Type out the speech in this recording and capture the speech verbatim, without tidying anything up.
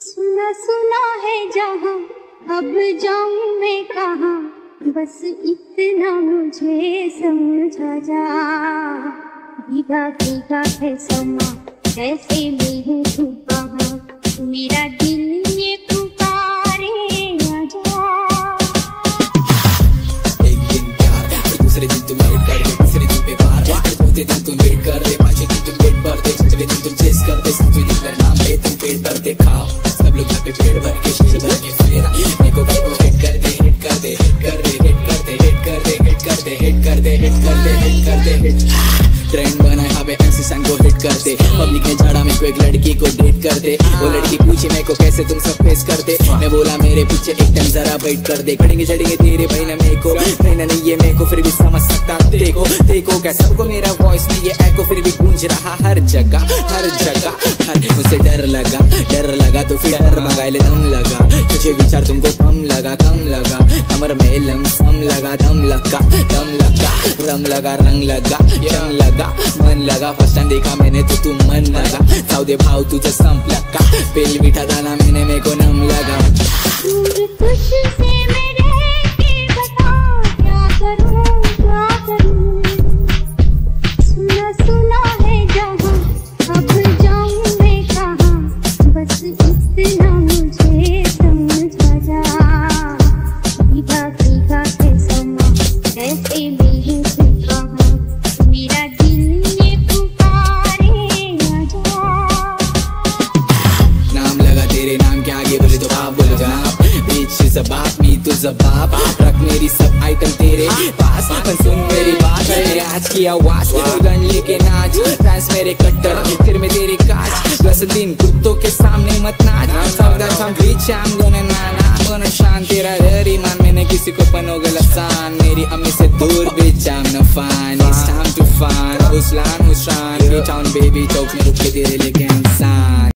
सुना सुना है जहाँ, अब जाऊँ मैं कहाँ, बस इतना मुझे समझा जा। भीगा भीगा है समा, ऐसे में हूँ तू कहाँ, मेरा दिल ये पुकारे आजा। एक दिन प्यार, फिर दूसरे दिन तुम वेट कर दे, तीसरे दिन पे बार, फिर चौथे दिन तुम वेट कर दे, पांचवें दिन तुम वेट भर दे, छठवें दिन तुम चेस कर दे, सातवें दिन मेरा नाम ले तुम पेट भर दे। खाओ सब लोग यहाँ पे पेट भर के शेर भर के फेरा, मेरे को भाई को हिट कर दे, हिट कर दे, हिट कर दे, हिट कर दे, हिट कर दे, हिट कर दे, हिट कर दे, हिट कर दे, हिट कर दे, हिट। ट्रेंड बनाए हमें एमसी सन को हिट कर दे, पब्लिक ने झाड़ा मेरे को एक लड़की को डेट कर दे, वो लड़की पूछी मेरे को कैसे तुम सब फेस कर दे, मैं बोला मेरे पीछे एक टाइम जरा वेट कर दे, पढ़ेंगे चढ़ेंगे तेरे भाई ना मेरे को, नहीं ना नहीं ये मेरे को फिर भी समझ सकता, देखो देखो क्या सबको मेरा वॉइस में ये एको फिर भी गूंज रहा हर जगह हर जगह हर। मुझे डर लगा डर लगा तो फिर डर मंगा ले दम लगा, तुझे विचार तुमको कम लगा कम लगा, कमर में लमसम लगा दम लगा दम लगा, रम लगा रंग लगा रंग लगा मन लगा, फर्स्ट टाइम देखा मैंने तो तू मन लगा, साउदे भाव तुझे संप लगा, पेल मीठा दाना मैंने मेरे को नम लगा। दूर तुझसे मैं रह के बता क्या करूं क्या करूं, सुना सुना है जहाँ, अब जाऊं मैं कहाँ, बस इतना मुझे समझा जा। भीगा भीगा है समा, ऐसे में हूँ तू कहाँ, मेरा दिल ये पुकारे आजा। नाम लगा तेरे नाम के आगे बोले तो आप बोलो जनाब, बीच जबाब मी तू जबाब, रख मेरी सब आइटम तेरे पास, पर सुन मेरी बात मेरे आज की आवाज, गन लेके नाच फैंस मेरे कट्टर, फिर मैं तेरे काज, दस दिन कुत्तों के सामने मत नाच, सब that I'm rich I'm gonna Nana I'm gonna शान, तेरा डरी मान मैंने किसी को पनोगे लसान, मेरी अम्मी से दूर bitch I'm no fun, it's time to fun, उस्लान उस्लान, B-town baby चौक में रुक के तेरे लेके इंसान।